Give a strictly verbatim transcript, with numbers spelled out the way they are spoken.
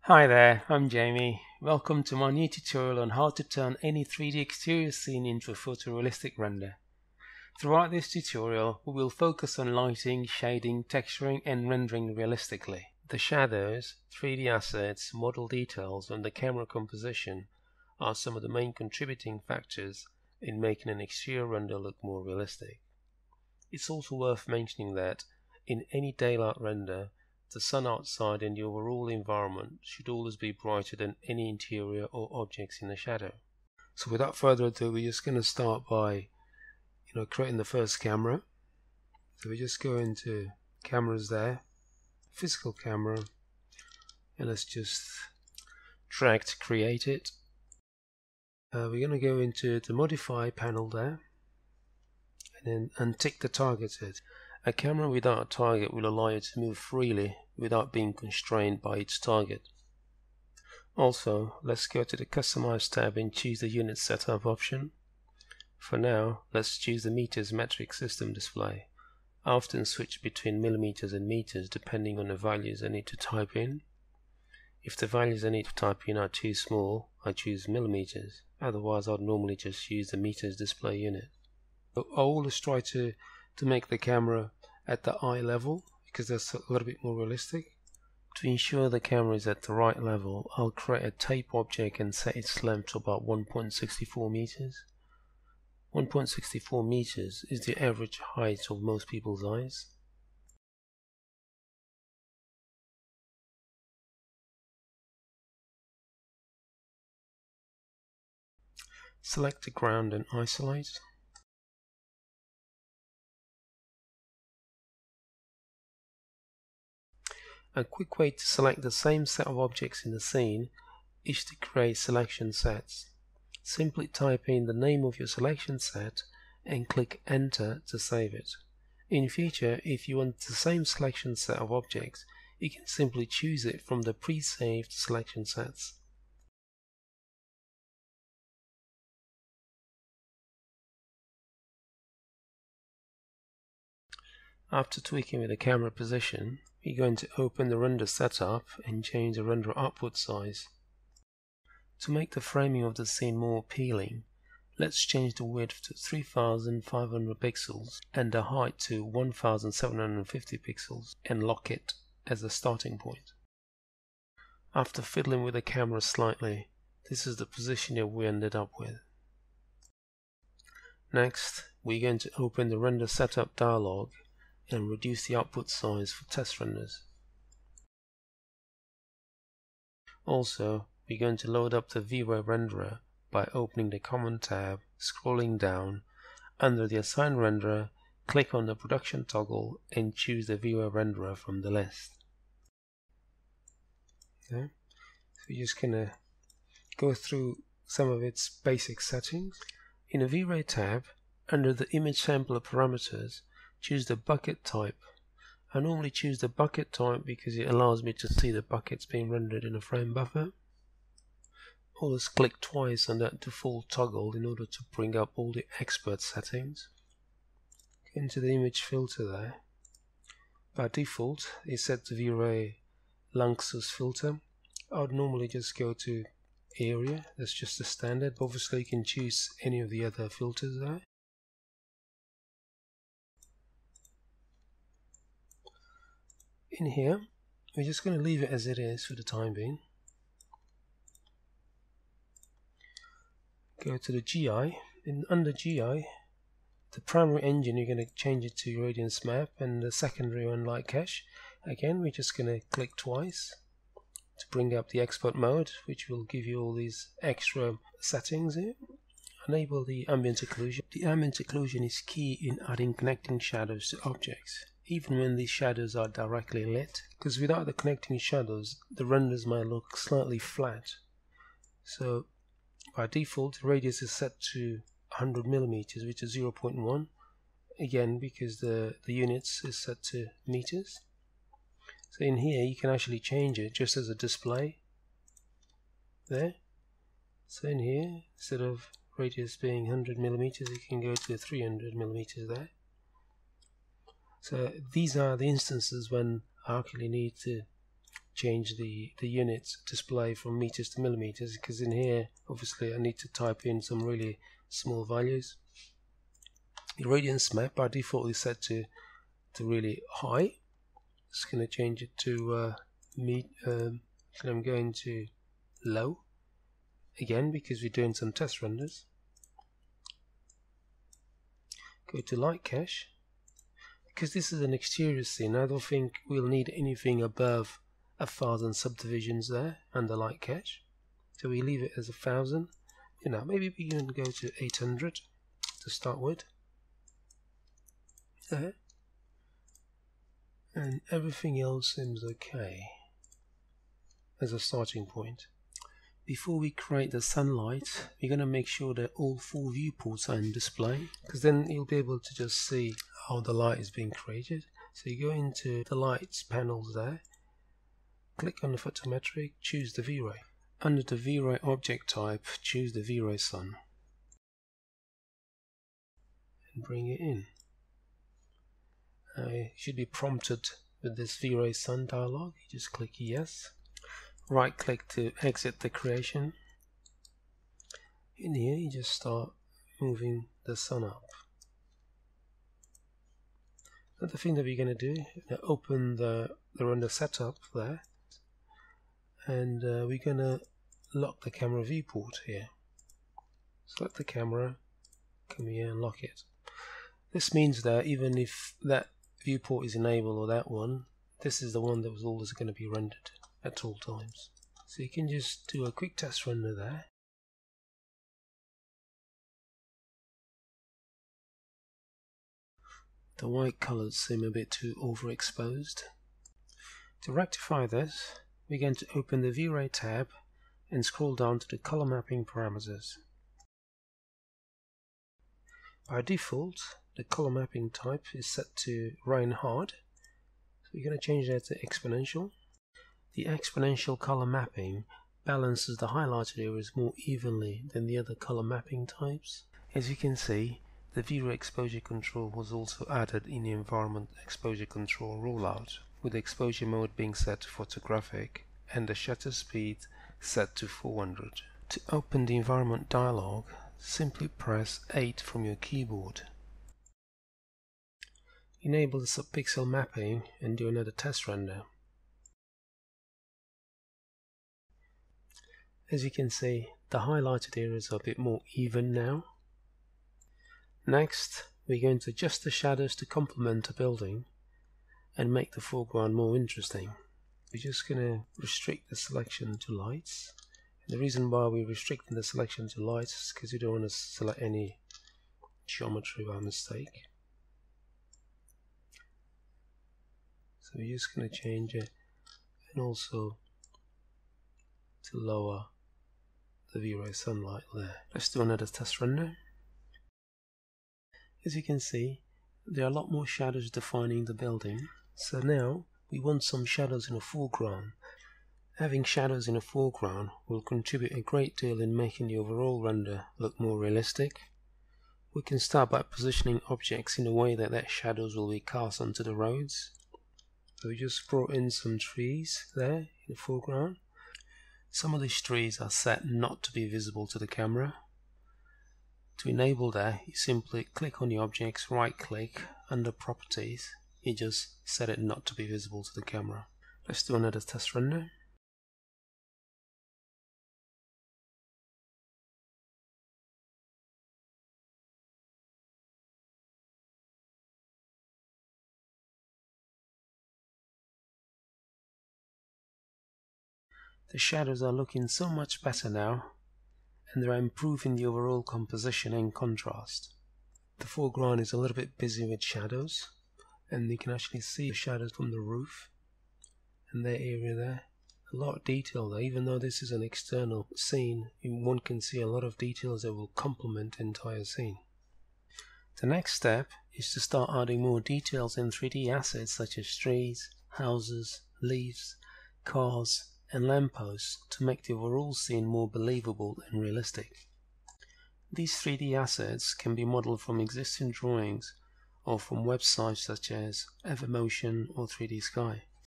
Hi there, I'm Jamie. Welcome to my new tutorial on how to turn any three D exterior scene into a photorealistic render. Throughout this tutorial, we will focus on lighting, shading, texturing, and rendering realistically. The shadows, three D assets, model details, and the camera composition are some of the main contributing factors in making an exterior render look more realistic. It's also worth mentioning that in any daylight render, the sun outside and the overall environment should always be brighter than any interior or objects in the shadow. So without further ado, we're just going to start by you know creating the first camera. So we just go into cameras there, physical camera, and let's just drag to create it. Uh, we're going to go into the modify panel there and then untick the targeted. A camera without a target will allow you to move freely without being constrained by its target. Also, let's go to the Customize tab and choose the Unit Setup option. For now, let's choose the meters metric system display. I often switch between millimeters and meters depending on the values I need to type in. If the values I need to type in are too small, I choose millimeters. Otherwise, I'd normally just use the meters display unit. I always try to to make the camera at the eye level because that's a little bit more realistic. To ensure the camera is at the right level, I'll create a tape object and set its length to about one point six four meters. one point six four meters is the average height of most people's eyes. Select the ground and isolate. A quick way to select the same set of objects in the scene is to create selection sets. Simply type in the name of your selection set and click Enter to save it. In future, if you want the same selection set of objects, you can simply choose it from the pre-saved selection sets. After tweaking with the camera position, we're going to open the render setup and change the render output size. To make the framing of the scene more appealing, let's change the width to three thousand five hundred pixels and the height to one thousand seven hundred fifty pixels and lock it as a starting point. After fiddling with the camera slightly, this is the position that we ended up with. Next, we're going to open the render setup dialog and reduce the output size for test renders. Also, we're going to load up the Vray renderer by opening the Common tab, scrolling down. Under the Assign renderer, click on the Production toggle and choose the Vray renderer from the list. Okay. So we're just going to go through some of its basic settings. In the Vray tab, under the Image Sampler parameters, choose the bucket type. I normally choose the bucket type because it allows me to see the buckets being rendered in a frame buffer. Always click twice on that default toggle in order to bring up all the expert settings. Get into the image filter there. By default, it's set to Vray Lanxess filter. I would normally just go to area, that's just the standard, but obviously you can choose any of the other filters there. In here, we're just going to leave it as it is for the time being. Go to the G I, and under G I, the primary engine you're going to change it to Radiance Map, and the secondary one Light Cache. Again, we're just going to click twice to bring up the export mode, which will give you all these extra settings here. Enable the ambient occlusion. The ambient occlusion is key in adding connecting shadows to objects, even when these shadows are directly lit, because without the connecting shadows, the renders might look slightly flat. So by default, the radius is set to one hundred millimeters, which is zero point one. Again, because the, the units is set to meters. So in here, you can actually change it just as a display. There. So in here, instead of radius being one hundred millimeters, you can go to three hundred millimeters there. So these are the instances when I actually need to change the, the units display from meters to millimeters, because in here obviously I need to type in some really small values. The radiance map by default is set to, to really high. Just going to change it to uh, me, um, and I'm going to low again because we're doing some test renders. Go to light cache. Because this is an exterior scene, I don't think we'll need anything above a thousand subdivisions there under light cache. So we leave it as a thousand. You know, maybe we can go to eight hundred to start with. There. And everything else seems okay as a starting point. Before we create the sunlight, we're going to make sure that all four viewports are in display, because then you'll be able to just see how the light is being created. So you go into the lights panels there, click on the photometric, choose the V-Ray. Under the V-Ray object type, choose the V-Ray sun and bring it in. Uh, you should be prompted with this V-Ray sun dialog. You just click yes. Right click to exit the creation. In here you just start moving the sun up. Another thing that we're going to do, open the, the render setup there, and uh, we're going to lock the camera viewport here. Select the camera, come here and lock it. This means that even if that viewport is enabled or that one, this is the one that was always going to be rendered at all times. So you can just do a quick test render there. The white colors seem a bit too overexposed. To rectify this, we're going to open the V-Ray tab and scroll down to the color mapping parameters. By default, the color mapping type is set to Rain Hard, so we're going to change that to exponential. The exponential color mapping balances the highlighted areas more evenly than the other color mapping types. As you can see, the V-Ray exposure control was also added in the environment exposure control rollout, with the exposure mode being set to photographic and the shutter speed set to four hundred. To open the environment dialog, simply press eight from your keyboard. Enable the subpixel mapping and do another test render. As you can see, the highlighted areas are a bit more even now. Next, we're going to adjust the shadows to complement the building and make the foreground more interesting. We're just going to restrict the selection to lights. And the reason why we're restricting the selection to lights is because we don't want to select any geometry by mistake. So we're just going to change it, and also to lower the V-Ray sunlight there. Let's do another test render. As you can see, there are a lot more shadows defining the building. So now we want some shadows in the foreground. Having shadows in the foreground will contribute a great deal in making the overall render look more realistic. We can start by positioning objects in a way that their shadows will be cast onto the roads. So we just brought in some trees there in the foreground. Some of these trees are set not to be visible to the camera. To enable that, you simply click on the objects, right click, under properties, you just set it not to be visible to the camera. Let's do another test render. The shadows are looking so much better now, and they're improving the overall composition and contrast. The foreground is a little bit busy with shadows, and you can actually see the shadows from the roof and that area there. A lot of detail there. Even though this is an external scene, one can see a lot of details that will complement the entire scene. The next step is to start adding more details in three D assets such as trees, houses, leaves, cars, and lampposts to make the overall scene more believable and realistic. These three D assets can be modeled from existing drawings or from websites such as Evermotion or three D Sky.